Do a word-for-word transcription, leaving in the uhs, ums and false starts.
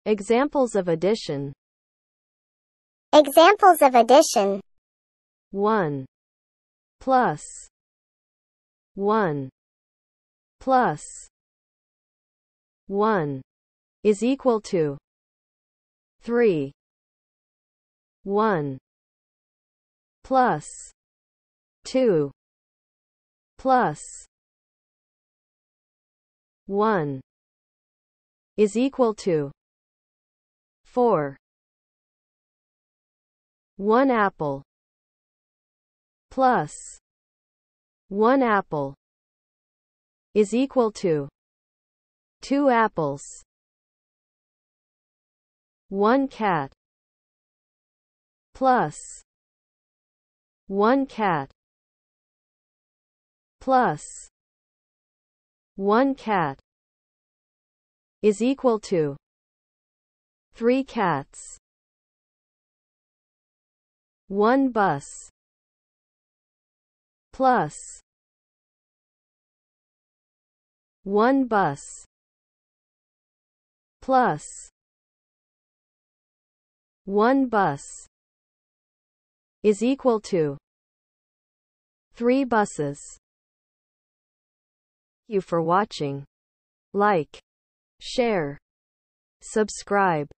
Examples of addition. Examples of addition. one plus one plus one is equal to three. one plus two plus one is equal to four. one apple plus one apple is equal to two apples. one cat plus one cat plus one cat is equal to three cats. one bus plus one bus plus one bus is equal to three buses. Thank you for watching. Like, share, subscribe.